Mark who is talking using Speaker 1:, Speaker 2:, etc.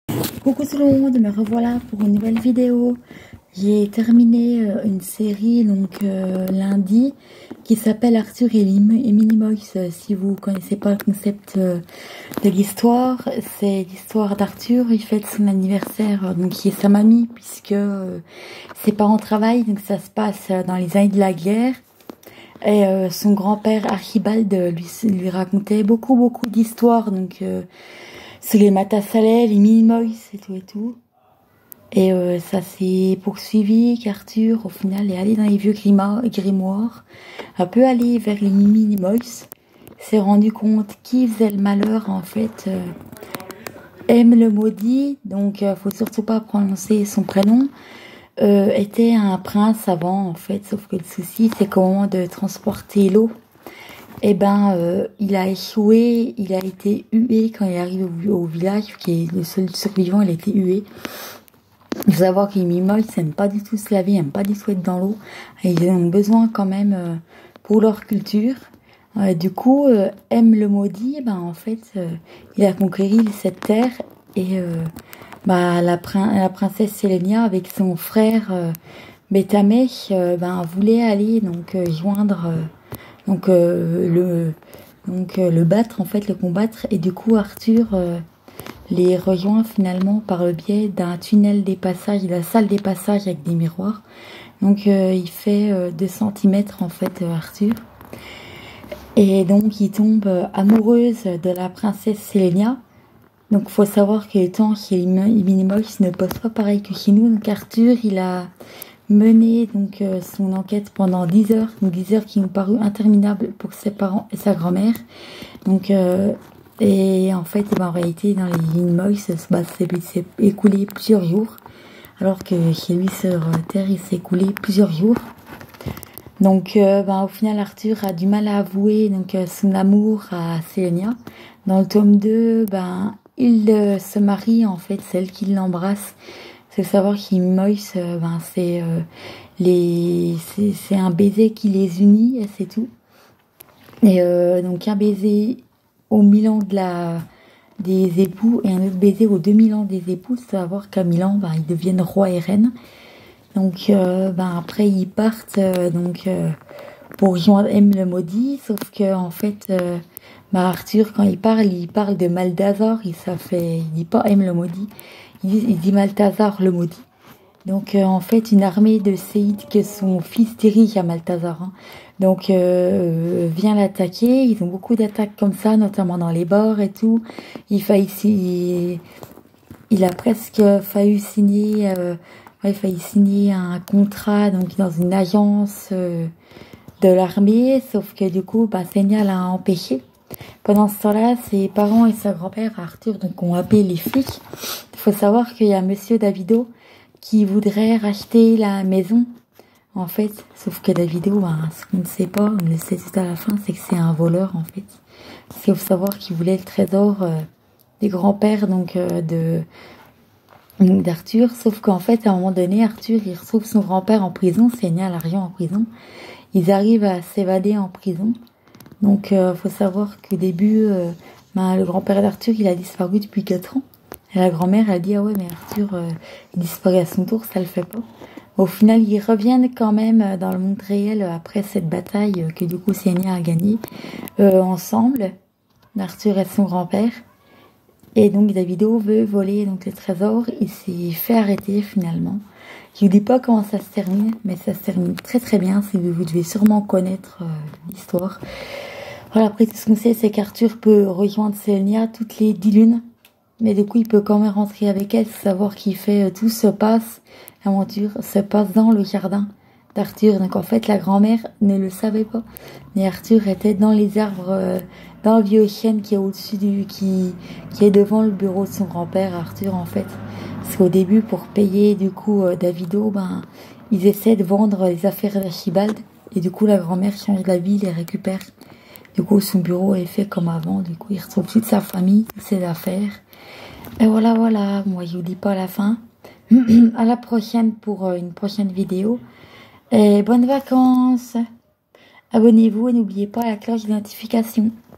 Speaker 1: Coucou tout le monde, me revoilà pour une nouvelle vidéo. J'ai terminé une série lundi qui s'appelle Arthur et Minimoys. Si vous connaissez pas le concept de l'histoire, c'est l'histoire d'Arthur. Il fête son anniversaire, donc qui est sa mamie puisque ses parents travaillent, donc ça se passe dans les années de la guerre. Et son grand-père Archibald lui racontait beaucoup d'histoires, sur les Matasalais, les Minimoys et tout et tout. Et ça s'est poursuivi qu'Arthur, au final, est allé dans les vieux grimoires, un peu allé vers les Minimoys, s'est rendu compte qui faisait le malheur, en fait, M le maudit, donc faut surtout pas prononcer son prénom, était un prince avant, en fait, sauf que le souci, c'est qu'au moment de transporter l'eau, il a échoué, il a été hué quand il arrive au village, qui est le seul survivant, il a été hué. Il faut savoir que les Minimoys n'aiment pas du tout se laver, n'aiment pas du tout être dans l'eau. Ils ont besoin quand même pour leur culture. M le maudit, il a conquéri cette terre et la princesse Sélénia avec son frère Bétamé voulait aller joindre le battre, en fait, le combattre, et du coup Arthur les rejoint finalement par le biais d'un tunnel des passages, de la salle des passages avec des miroirs. Il fait 2 centimètres en fait, Arthur, et donc il tombe amoureuse de la princesse Sélénia. Donc faut savoir que le temps chez les Minimoys ne passe pas pareil que chez nous. Donc Arthur, il a mené son enquête pendant 10 heures, 10 heures qui ont paru interminables pour ses parents et sa grand-mère. Et en fait, en réalité, dans les Minimoys, s'est écoulé plusieurs jours, alors que chez lui sur Terre, il s'est écoulé plusieurs jours. Au final, Arthur a du mal à avouer son amour à Sélénia. Dans le tome 2, il se marie, en fait, c'est elle qui l'embrasse. C'est savoir que les Minimoys, c'est un baiser qui les unit, et c'est tout. Et un baiser au 1000 ans des époux et un autre baiser aux 2000 ans des époux. C'est savoir qu'à 1000 ans, ils deviennent roi et reine. Après ils partent pour rejoindre M le maudit, sauf que en fait Arthur, quand il parle de Maltazar, il dit pas M le maudit, il dit Maltazar le maudit. En fait, une armée de séides que son fils dirige à Maltazar, vient l'attaquer. Ils ont beaucoup d'attaques comme ça, notamment dans les bords et tout. Il a presque failli signer un contrat dans une agence de l'armée, sauf que du coup, Sélénia l'a empêché. Pendant ce temps-là, ses parents et sa grand-mère, Arthur, ont appelé les flics. Il faut savoir qu'il y a Monsieur Davido qui voudrait racheter la maison, en fait. Sauf que Davido, ce qu'on ne sait pas, on le sait tout à la fin, c'est que c'est un voleur, en fait. Parce qu'il faut savoir qu'il voulait le trésor des grands-pères, d'Arthur, sauf qu'en fait, à un moment donné, Arthur, il retrouve son grand-père en prison, Sélénia l'argent en prison. Ils arrivent à s'évader en prison. Faut savoir qu'au début, le grand-père d'Arthur, il a disparu depuis 4 ans. Et la grand-mère, elle dit, ah ouais, mais Arthur, il disparaît à son tour, ça le fait pas. Au final, ils reviennent quand même dans le monde réel après cette bataille que du coup Sélénia a gagnée, ensemble, Arthur et son grand-père. Et Davido veut voler le trésor. Il s'est fait arrêter finalement. Je vous dis pas comment ça se termine, mais ça se termine très bien. Vous devez sûrement connaître l'histoire. Voilà, après tout ce qu'on sait, c'est qu'Arthur peut rejoindre Sélénia toutes les 10 lunes. Mais du coup, il peut quand même rentrer avec elle. Faut savoir qu'il fait l'aventure se passe dans le jardin d'Arthur. En fait, la grand-mère ne le savait pas. Mais Arthur était dans les arbres, dans le vieux chêne qui est au-dessus qui est devant le bureau de son grand-père, Arthur, en fait. Parce qu'au début, pour payer, Davido, ils essaient de vendre les affaires d'Archibald. Et du coup, la grand-mère change d'avis, les récupère. Du coup, son bureau est fait comme avant. Du coup, il retrouve toute sa famille, toutes ses affaires. Et voilà. Moi, je vous dis pas la fin. À la prochaine pour une prochaine vidéo. Et bonnes vacances. Abonnez-vous et n'oubliez pas la cloche de notification.